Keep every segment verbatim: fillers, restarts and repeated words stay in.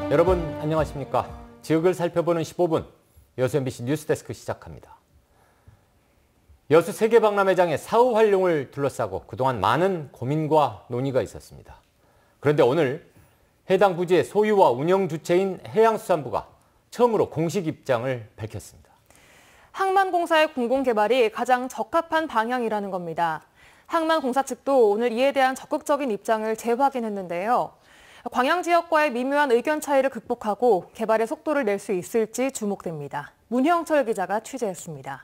여러분 안녕하십니까? 지역을 살펴보는 십오 분 여수 엠비씨 뉴스데스크 시작합니다. 여수 세계박람회장의 사후 활용을 둘러싸고 그동안 많은 고민과 논의가 있었습니다. 그런데 오늘 해당 부지의 소유와 운영 주체인 해양수산부가 처음으로 공식 입장을 밝혔습니다. 항만공사의 공공개발이 가장 적합한 방향이라는 겁니다. 항만공사 측도 오늘 이에 대한 적극적인 입장을 재확인했는데요. 광양 지역과의 미묘한 의견 차이를 극복하고 개발의 속도를 낼 수 있을지 주목됩니다. 문형철 기자가 취재했습니다.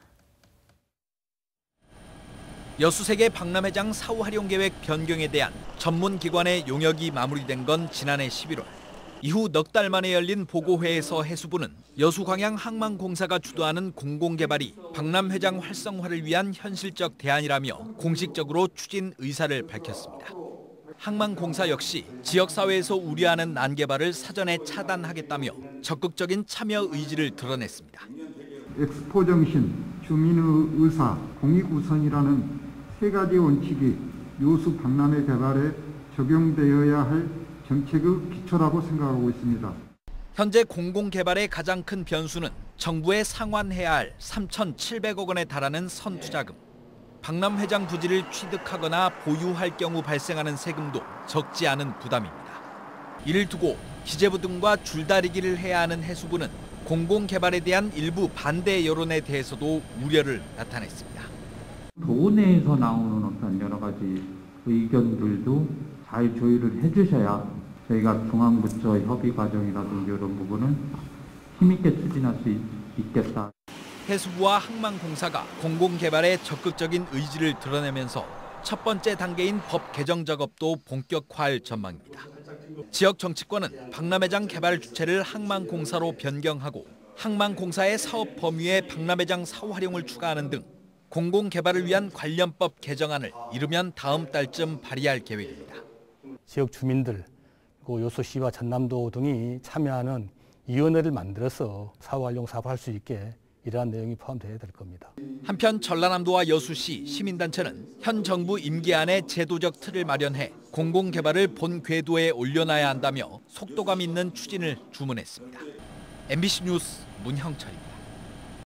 여수세계 박람회장 사후 활용 계획 변경에 대한 전문기관의 용역이 마무리된 건 지난해 십일월. 이후 넉 달 만에 열린 보고회에서 해수부는 여수광양 항만공사가 주도하는 공공개발이 박람회장 활성화를 위한 현실적 대안이라며 공식적으로 추진 의사를 밝혔습니다. 항만공사 역시 지역사회에서 우려하는 난개발을 사전에 차단하겠다며 적극적인 참여 의지를 드러냈습니다. 엑스포 정신, 주민의 의사, 공익우선이라는 세 가지 원칙이 여수 박람회 개발에 적용되어야 할 정책의 기초라고 생각하고 있습니다. 현재 공공개발의 가장 큰 변수는 정부에 상환해야 할 삼천칠백억 원에 달하는 선투자금. 박람회장 부지를 취득하거나 보유할 경우 발생하는 세금도 적지 않은 부담입니다. 이를 두고 기재부 등과 줄다리기를 해야 하는 해수부는 공공개발에 대한 일부 반대 여론에 대해서도 우려를 나타냈습니다. 도 내에서 나오는 어떤 여러 가지 의견들도 잘 조율을 해주셔야 저희가 중앙부처 협의 과정이라든지 이런 부분은 힘있게 추진할 수 있겠다. 해수부와 항만공사가 공공개발에 적극적인 의지를 드러내면서 첫 번째 단계인 법 개정 작업도 본격화할 전망입니다. 지역 정치권은 박람회장 개발 주체를 항만공사로 변경하고 항만공사의 사업 범위에 박람회장 사후 활용을 추가하는 등 공공개발을 위한 관련법 개정안을 이르면 다음 달쯤 발의할 계획입니다. 지역 주민들, 그리고 여수시와 전남도 등이 참여하는 위원회를 만들어서 사후 활용 사업할 수 있게 이러한 내용이 포함되어야 될 겁니다. 한편 전라남도와 여수시 시민단체는 현 정부 임기 안에 제도적 틀을 마련해 공공개발을 본 궤도에 올려놔야 한다며 속도감 있는 추진을 주문했습니다. 엠비씨 뉴스 문형철입니다.